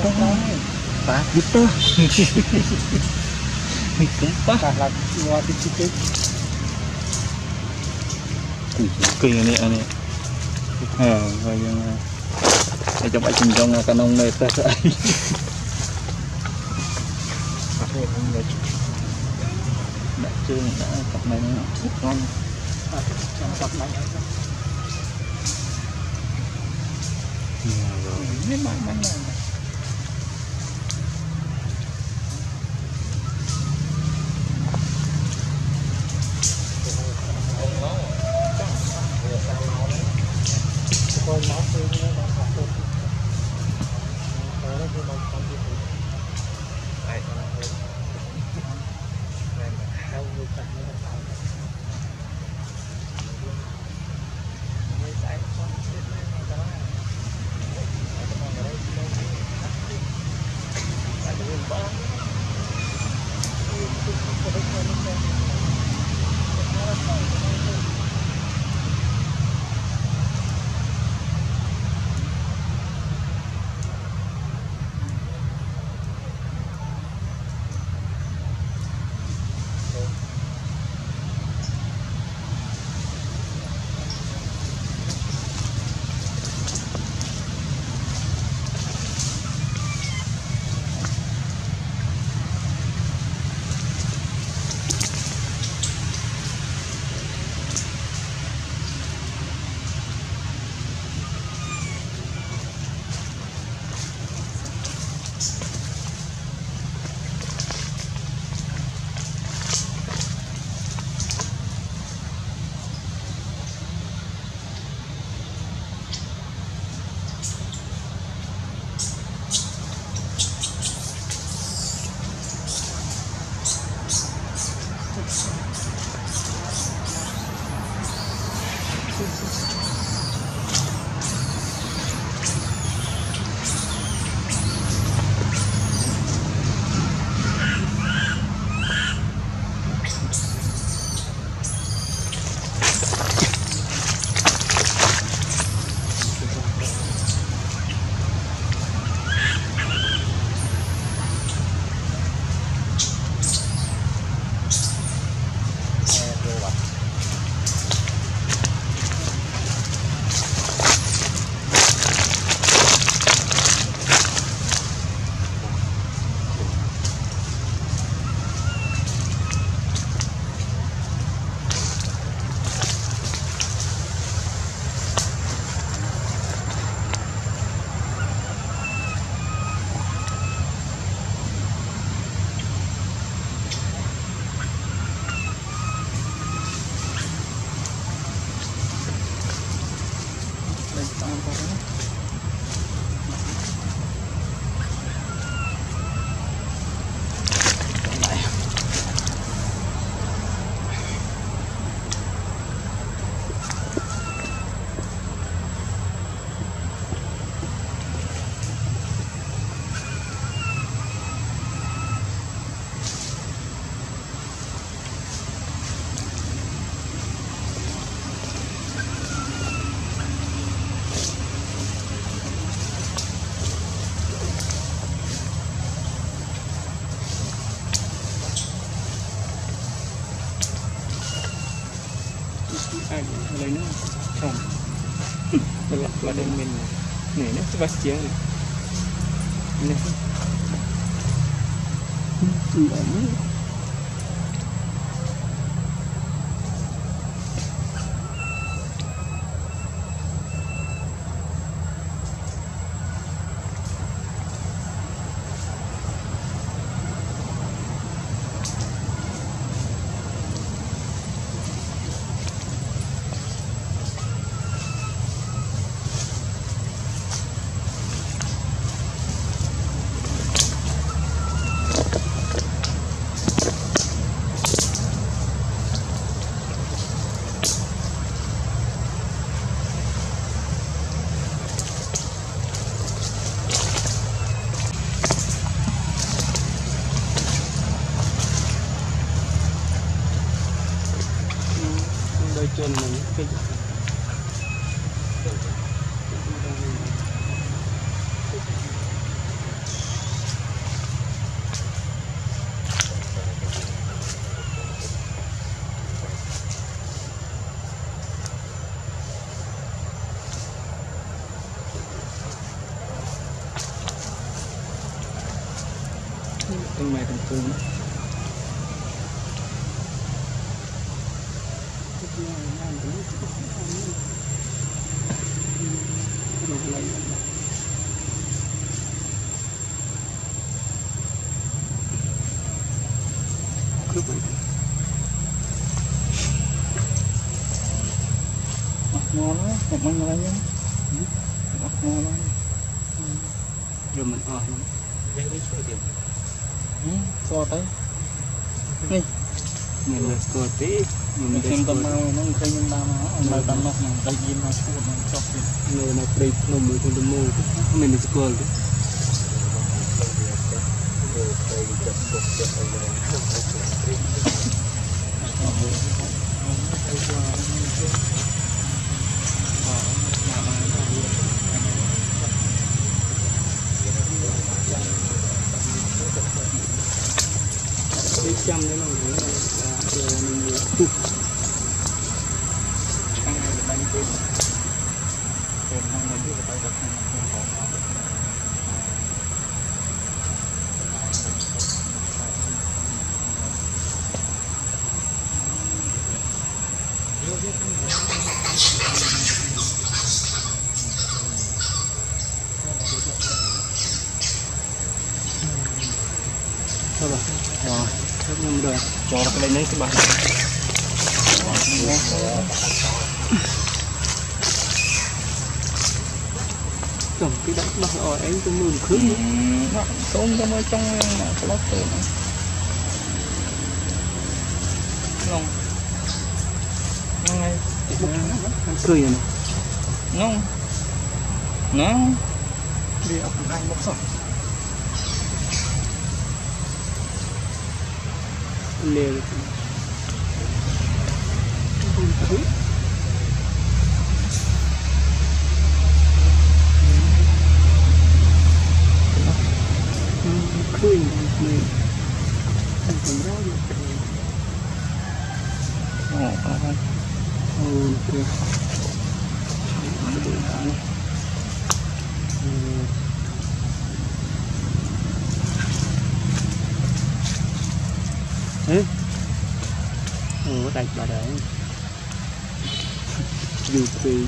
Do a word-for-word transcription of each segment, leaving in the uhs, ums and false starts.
Pak gitu. Pak là ngồi thì chứ. Kỳ này anh này. À, rồi để cho bạn trình trong cái nông này ta sẽ. Đã chưa đã cặp này nó ít con. À, cặp này. Mấy bạn mấy này. Con máu tươi nó nó sạch luôn. Nó nó cứ mong con đi. Đây nó là hơn. Đây là hao người chặt nó là sao. Người chạy con chết lên này đó. Đây cái con ở đây đâu. Đây cái đường bóng. Cái cái cái cái cái nó lên. Nó là sao cái này lên. lấy nữa không tôi lại vào đây mình này nó sẽ bắt chiếng này này chân mình cái từng mày từng phương ngon lắm, một măng ngon nhá, ngon lắm, rồi mình ở đây đi chơi điểm, so tới, đi, mình là so tí, mình xem tầm nào nó thấy nhân đam nó, mà tầm nào mình thấy gì nó chua nó chọc đi, người nó play nó mùi con đâm mùi, mình là score đấy. Đi chăm đấy là mình là mình mua ăn này là bao nhiêu tiền? Tiền ăn này biết là bao nhiêu tiền? Thôi rồi, rồi, rất nhanh rồi, cho cái này lấy cái bàn. Cầm cái đất bắt rồi ấy tôi mượn khứ nữa. Nó tốn cho mới trong cái lót tiền này. Ngon. Ngon ngay. Ăn cười rồi này. Ngon. Ngon. Đi ốc anh bốc sọt. Lê khơi này thành phần rau được ồ không ok ê ồ đánh bà đấy dù gì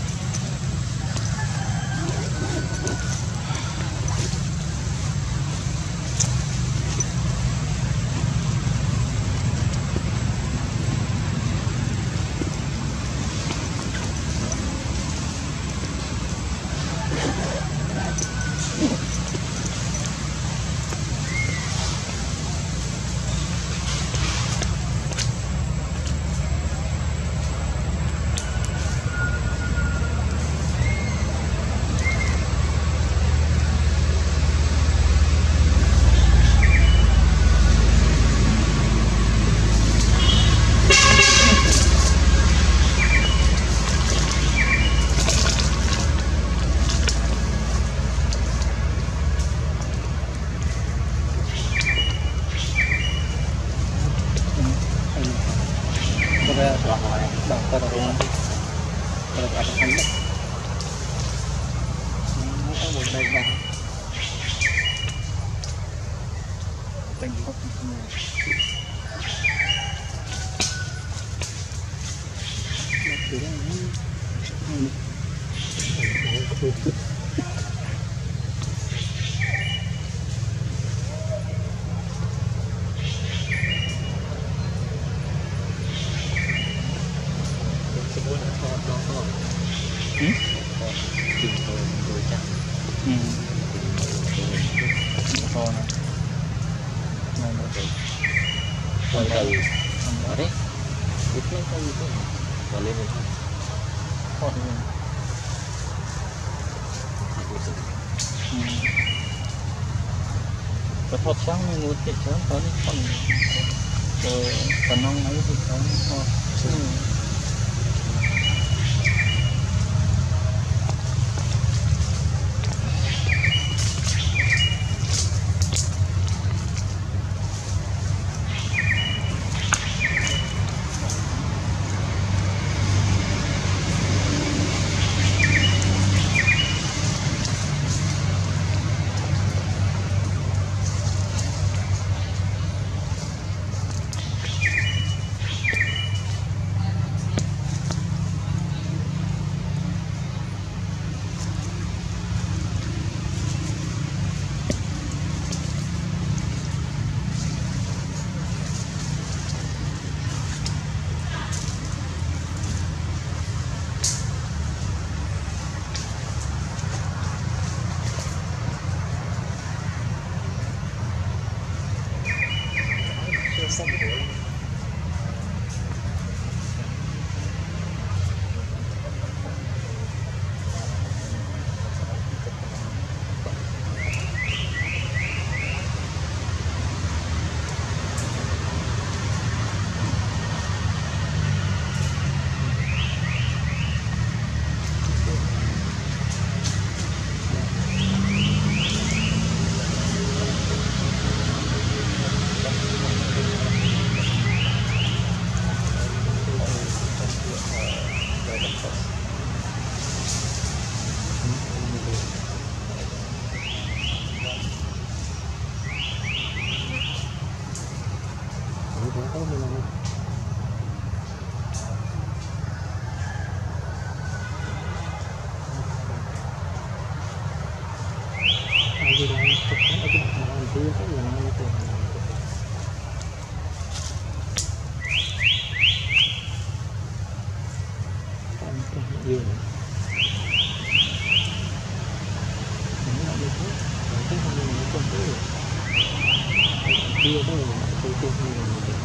Thật sáng mình muốn chạy chớn tới con rồi còn nông ấy thì có sắp rồi. Thì là thực tế ở cái mặt này kia có gần như từ anh cái gì nữa những cái này thôi rồi cái hôm nay không có được kia đó là tôi tôi không làm được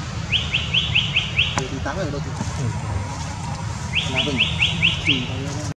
thì tám rồi đâu thì là mình chỉ